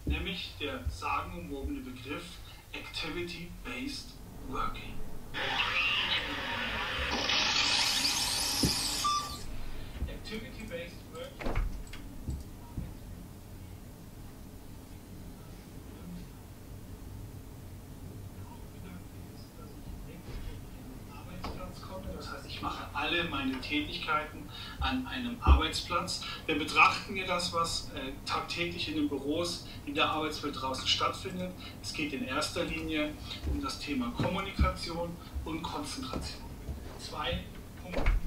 nämlich der sagenumwobene Begriff Activity-Based Working. Activity-Based Working das heißt, ich mache alle meine Tätigkeiten an einem Arbeitsplatz. Wir betrachten ja das, was tagtäglich in den Büros, in der Arbeitswelt draußen stattfindet. Es geht in erster Linie um das Thema Kommunikation und Konzentration. 2 Punkte.